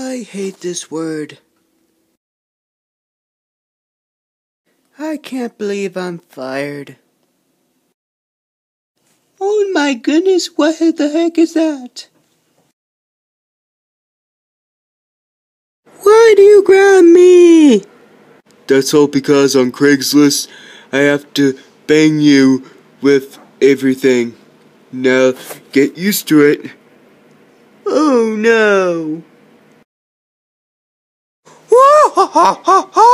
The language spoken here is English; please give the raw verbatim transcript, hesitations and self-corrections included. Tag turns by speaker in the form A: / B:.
A: I hate this word. I can't believe I'm fired. Oh my goodness, what the heck is that? Why do you grab me? That's all because on Craigslist, I have to bang you with everything. Now, get used to it. Oh no.